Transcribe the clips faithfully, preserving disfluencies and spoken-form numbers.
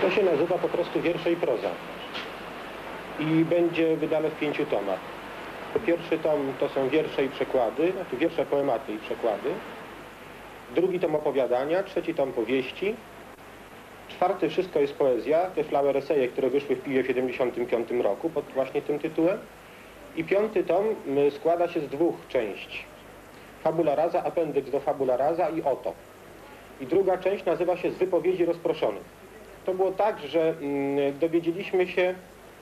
To się nazywa po prostu Wiersze i proza i będzie wydane w pięciu tomach. Pierwszy tom to są wiersze i przekłady, znaczy wiersze, poematy i przekłady. Drugi tom opowiadania, trzeci tom powieści. Czwarty wszystko jest poezja, te flower eseje, które wyszły w Piwie w siedemdziesiątym piątym roku pod właśnie tym tytułem. I piąty tom składa się z dwóch części. Fabula rasa, apendyks do fabula rasa i oto. I druga część nazywa się Z wypowiedzi rozproszonych. To było tak, że mm, dowiedzieliśmy się,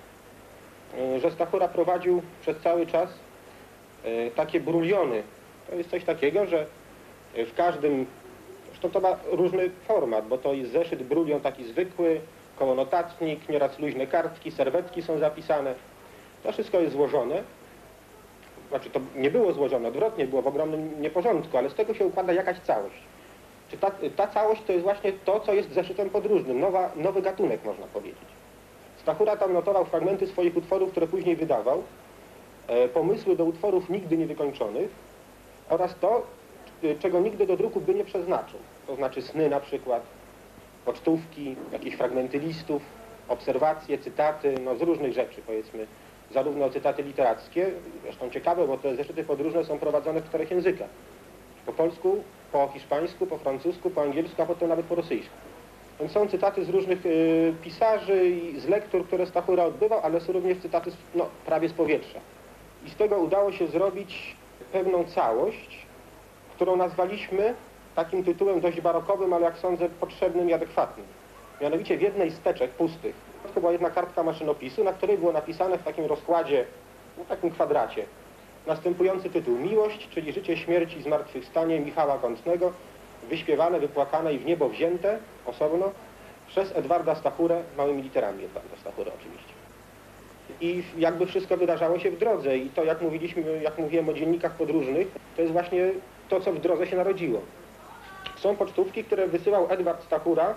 y, że Stachura prowadził przez cały czas y, takie bruliony. To jest coś takiego, że w każdym, zresztą to ma różny format, bo to jest zeszyt brulion taki zwykły, kołonotatnik, nieraz luźne kartki, serwetki są zapisane. To wszystko jest złożone. Znaczy to nie było złożone, odwrotnie, było w ogromnym nieporządku, ale z tego się układa jakaś całość. Czy ta, ta całość to jest właśnie to, co jest zeszytem podróżnym, nowa, nowy gatunek, można powiedzieć. Stachura tam notował fragmenty swoich utworów, które później wydawał, e, pomysły do utworów nigdy niewykończonych oraz to, czego nigdy do druku by nie przeznaczył. To znaczy sny na przykład, pocztówki, jakieś fragmenty listów, obserwacje, cytaty, no z różnych rzeczy, powiedzmy, zarówno cytaty literackie, zresztą ciekawe, bo te zeszyty podróżne są prowadzone w czterech językach. Po polsku, po hiszpańsku, po francusku, po angielsku, a potem nawet po rosyjsku. Więc są cytaty z różnych y, pisarzy i z lektur, które Stachura odbywał, ale są również cytaty z, no, prawie z powietrza. I z tego udało się zrobić pewną całość, którą nazwaliśmy takim tytułem dość barokowym, ale jak sądzę potrzebnym i adekwatnym. Mianowicie w jednej z teczek pustych to była jedna kartka maszynopisu, na której było napisane w takim rozkładzie, w takim kwadracie, następujący tytuł: Miłość, czyli życie, śmierć i zmartwychwstanie Michała Kątnego, wyśpiewane, wypłakane i w niebo wzięte, osobno, przez Edwarda Stachurę, małymi literami Edwarda Stachurę oczywiście. I jakby wszystko wydarzało się w drodze i to, jak mówiliśmy, jak mówiłem o dziennikach podróżnych, to jest właśnie to, co w drodze się narodziło. Są pocztówki, które wysyłał Edward Stachura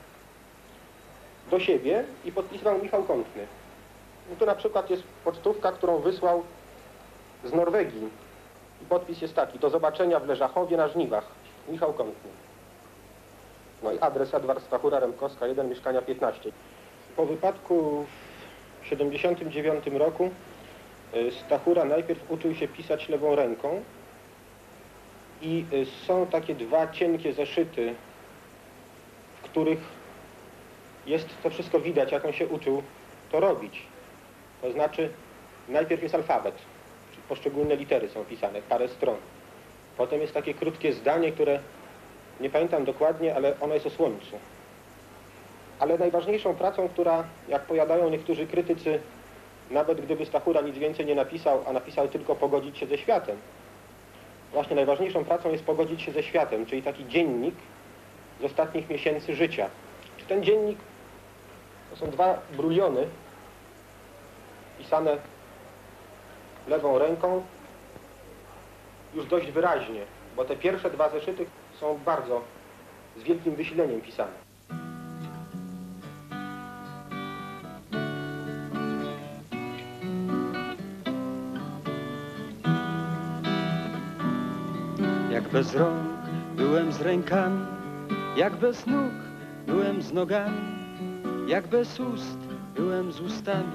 do siebie i podpisywał Michał Kątny. I tu na przykład jest pocztówka, którą wysłał z Norwegii. I podpis jest taki: do zobaczenia w Leżachowie na żniwach. Michał Kątny. No i adres Edward Stachura, Remkowska jeden, mieszkania piętnaście. Po wypadku w siedemdziesiątym dziewiątym roku Stachura najpierw uczył się pisać lewą ręką i są takie dwa cienkie zeszyty, w których jest to wszystko widać, jak on się uczył to robić. To znaczy najpierw jest alfabet, czyli poszczególne litery są pisane, parę stron. Potem jest takie krótkie zdanie, które nie pamiętam dokładnie, ale ono jest o słońcu. Ale najważniejszą pracą, która, jak powiadają niektórzy krytycy, nawet gdyby Stachura nic więcej nie napisał, a napisał tylko pogodzić się ze światem, właśnie najważniejszą pracą jest pogodzić się ze światem, czyli taki dziennik z ostatnich miesięcy życia. Czy ten dziennik to są dwa bruliony pisane lewą ręką już dość wyraźnie, bo te pierwsze dwa zeszyty są bardzo z wielkim wysileniem pisane. Jak bez rąk byłem z rękami, jak bez nóg byłem z nogami, jak bez ust byłem z ustami.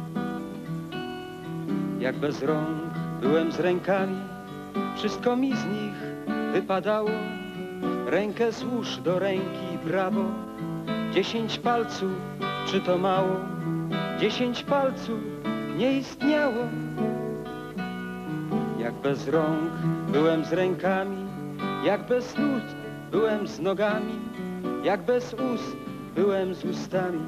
Jak bez rąk byłem z rękami, wszystko mi z nich wypadało. Rękę złóż do ręki prawo, dziesięć palców, czy to mało? Dziesięć palców nie istniało. Jak bez rąk byłem z rękami, jak bez nóg byłem z nogami, jak bez ust byłem z ustami.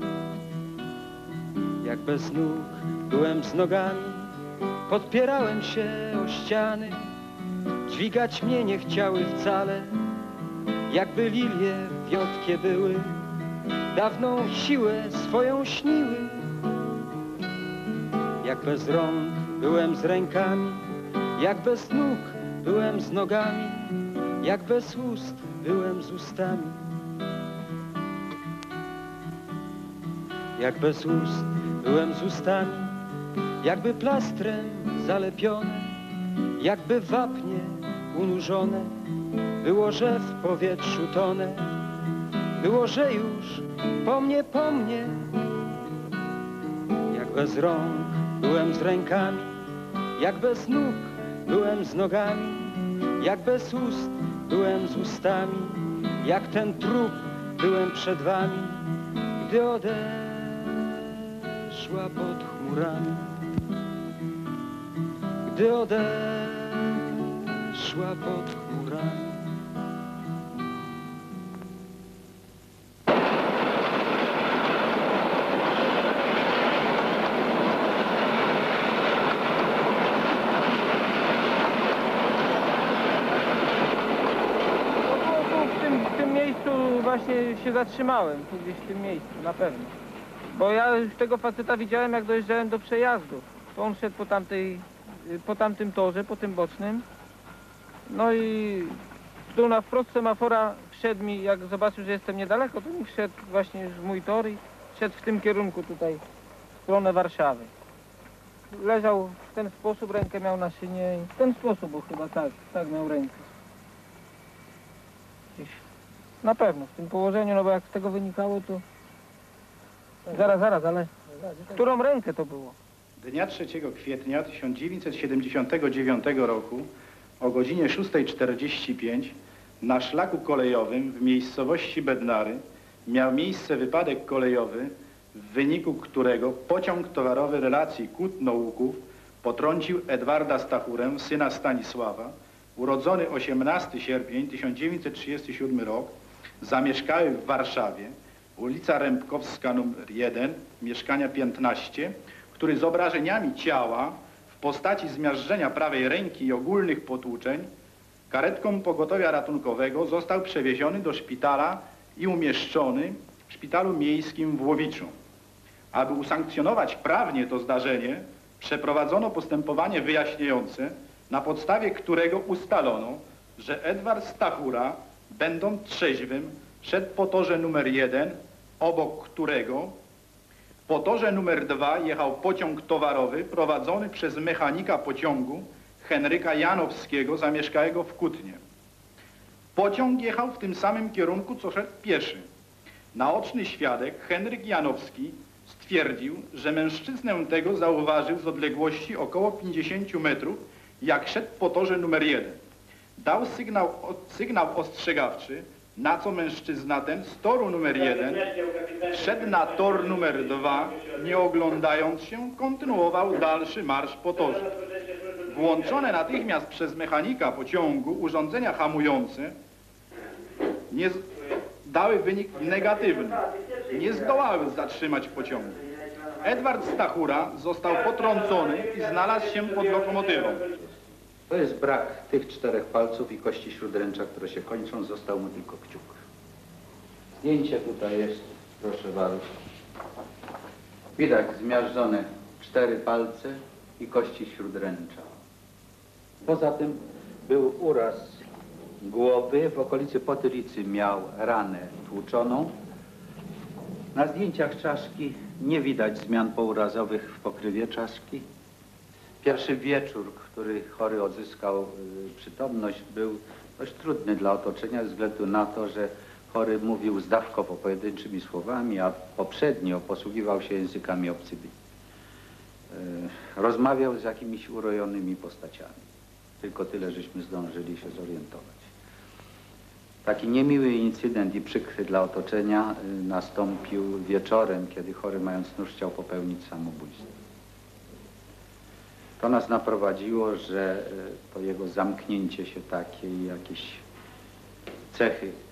Jak bez nóg byłem z nogami, podpierałem się o ściany, dźwigać mnie nie chciały wcale, jakby lilie wiotkie były, dawną siłę swoją śniły. Jak bez rąk byłem z rękami, jak bez nóg byłem z nogami, jak bez ust byłem z ustami. Jak bez ust byłem z ustami, jakby plastrem zalepione, jakby wapnie unurzone, było, że w powietrzu tonę. było, że już po mnie, po mnie. Jak bez rąk byłem z rękami, jak bez nóg byłem z nogami, jak bez ust byłem z ustami, jak ten trup byłem przed wami, gdy odeszła pod chmurami, gdy odeszła pod chmurami. Właśnie się zatrzymałem, tu gdzieś w tym miejscu, na pewno. Bo ja już tego faceta widziałem, jak dojeżdżałem do przejazdu. To on szedł po tamtej, po tamtym torze, po tym bocznym. No i tu na wprost semafora wszedł mi, jak zobaczył, że jestem niedaleko, to mi wszedł właśnie już w mój tor i szedł w tym kierunku tutaj, w stronę Warszawy. Leżał w ten sposób, rękę miał na szynie i w ten sposób, bo chyba tak, tak miał rękę. Gdzieś. Na pewno, w tym położeniu, no bo jak z tego wynikało, to... Zaraz, zaraz, ale... Którą rękę to było? Dnia trzeciego kwietnia tysiąc dziewięćset siedemdziesiątego dziewiątego roku o godzinie szóstej czterdzieści pięć na szlaku kolejowym w miejscowości Bednary miał miejsce wypadek kolejowy, w wyniku którego pociąg towarowy relacji Kutno-Łuków potrącił Edwarda Stachurę, syna Stanisława, urodzony osiemnastego sierpnia tysiąc dziewięćset trzydziestego siódmego rok, zamieszkały w Warszawie, ulica Rębkowska numer jeden, mieszkania piętnaście, który z obrażeniami ciała w postaci zmiażdżenia prawej ręki i ogólnych potłuczeń karetką pogotowia ratunkowego został przewieziony do szpitala i umieszczony w szpitalu miejskim w Łowiczu. Aby usankcjonować prawnie to zdarzenie, przeprowadzono postępowanie wyjaśniające, na podstawie którego ustalono, że Edward Stachura, będąc trzeźwym, szedł po torze numer jeden, obok którego po torze numer dwa jechał pociąg towarowy prowadzony przez mechanika pociągu Henryka Janowskiego, zamieszkałego w Kutnie. Pociąg jechał w tym samym kierunku, co szedł pieszy. Naoczny świadek Henryk Janowski stwierdził, że mężczyznę tego zauważył z odległości około pięćdziesięciu metrów, jak szedł po torze numer jeden. Dał sygnał, sygnał ostrzegawczy, na co mężczyzna ten z toru numer jeden szedł na tor numer dwa, nie oglądając się, kontynuował dalszy marsz po torze. Włączone natychmiast przez mechanika pociągu urządzenia hamujące nie z... dały wynik negatywny. Nie zdołały zatrzymać pociągu. Edward Stachura został potrącony i znalazł się pod lokomotywą. To jest brak tych czterech palców i kości śródręcza, które się kończą. Został mu tylko kciuk. Zdjęcie tutaj jest, proszę bardzo. Widać zmiażdżone cztery palce i kości śródręcza. Poza tym był uraz głowy. W okolicy potylicy miał ranę tłuczoną. Na zdjęciach czaszki nie widać zmian pourazowych w pokrywie czaszki. Pierwszy wieczór, który chory odzyskał y, przytomność, był dość trudny dla otoczenia ze względu na to, że chory mówił zdawkowo pojedynczymi słowami, a poprzednio posługiwał się językami obcymi. Y, rozmawiał z jakimiś urojonymi postaciami. Tylko tyle, żeśmy zdążyli się zorientować. Taki niemiły incydent i przykry dla otoczenia y, nastąpił wieczorem, kiedy chory, mając nóż, chciał popełnić samobójstwo. To nas naprowadziło, że to jego zamknięcie się takie i jakieś cechy